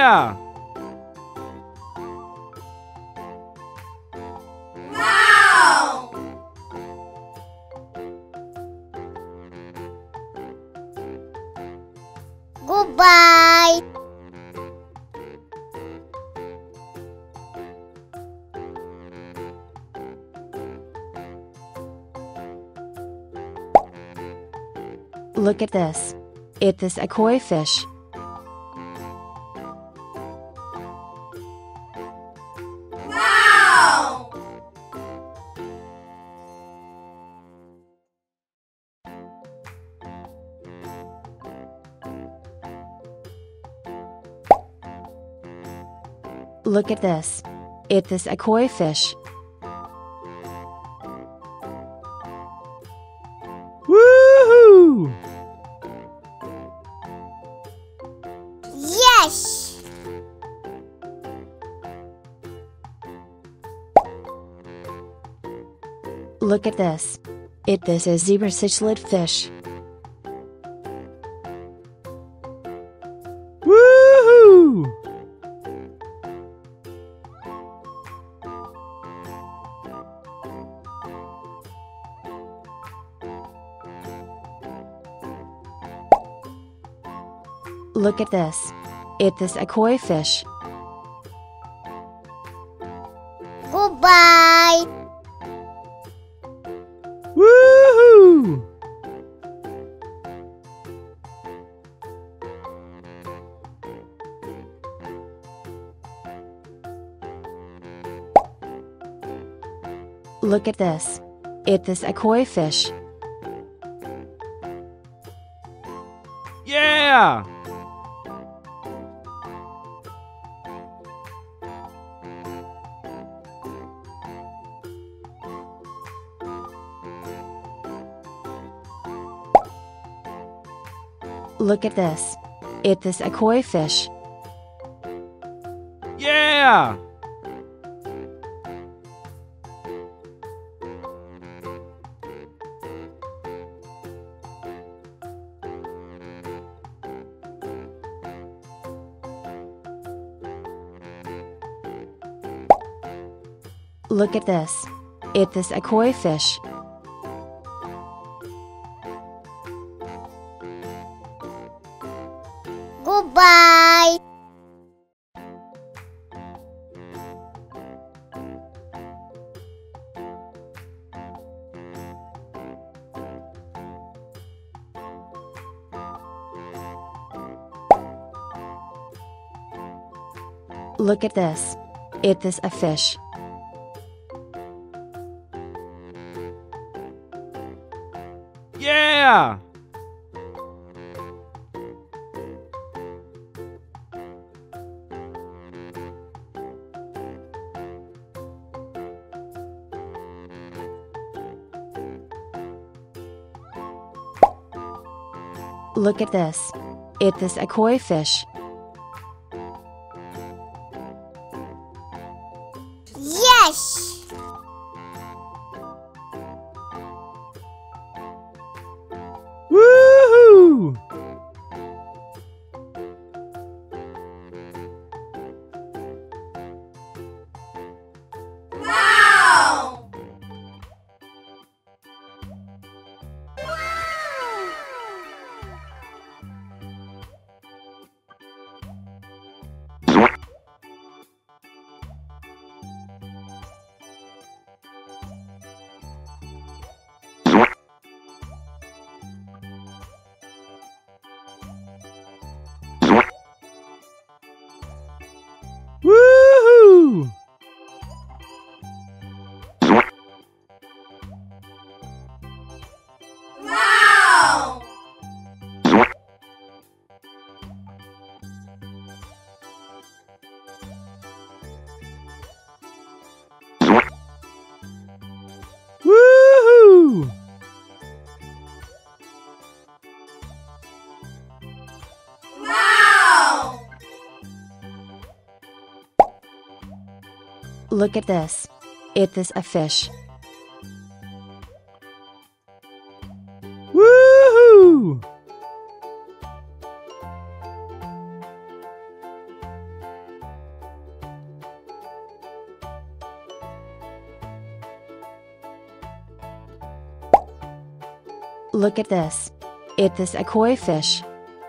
Yeah! Wow! Goodbye! Look at this. It is a koi fish. Wow! Look at this. It is a koi fish. Woohoo! Yes! Look at this. It is a zebra cichlid fish. Woohoo! Look at this. It is a koi fish. Goodbye! Woohoo! Look at this. It is a koi fish. Yeah! Look at this. It is a koi fish. Yeah! Look at this. It is a koi fish. Goodbye! Look at this. It is a fish. Yeah! Look at this. It is a koi fish. Yes! Woohoo! Wow! Woohoo! Wow! Woohoo! Wow! Look at this. It is a fish. Woohoo! Look at this. It is a koi fish.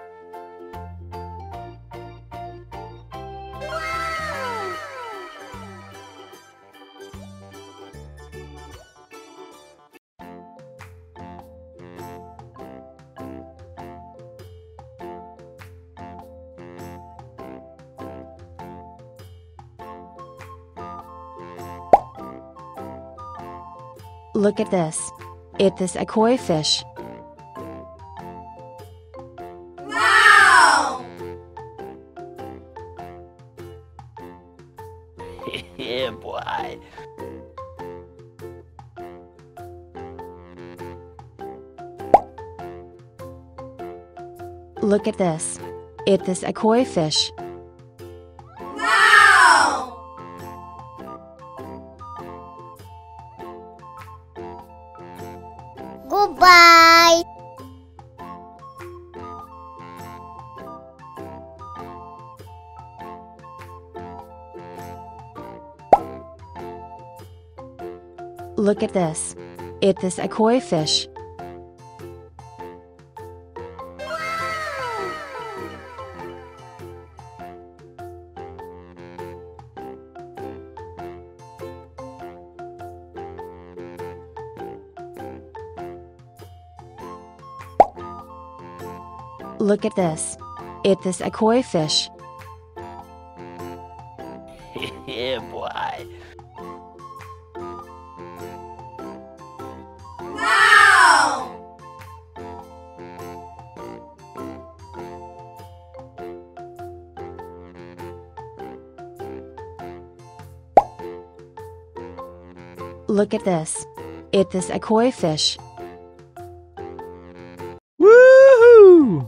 Look at this. It is a koi fish. Wow! Yeah, boy. Look at this. It is a koi fish. Wow! Goodbye. Look at this. It is a koi fish. Look at this. It is a koi fish. Yeah, boy. Wow! Look at this. It is a koi fish. Woohoo!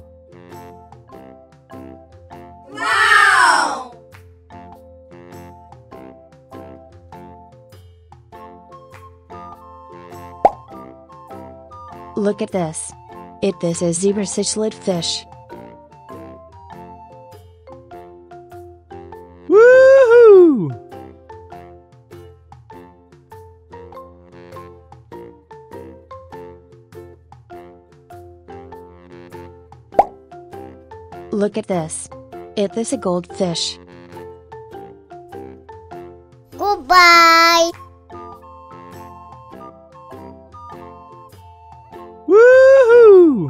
Wow! Look at this. It is a zebra cichlid fish. Woohoo! Look at this. It is a goldfish. Goodbye. Woohoo!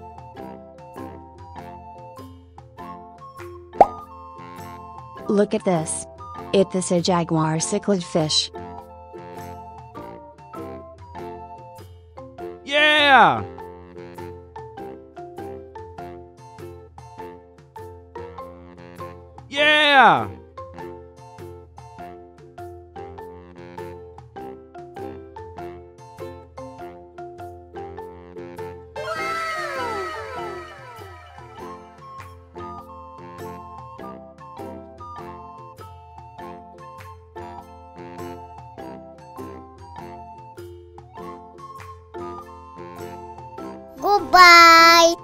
Look at this. It is a jaguar cichlid fish. Yeah! Yeah! Goodbye.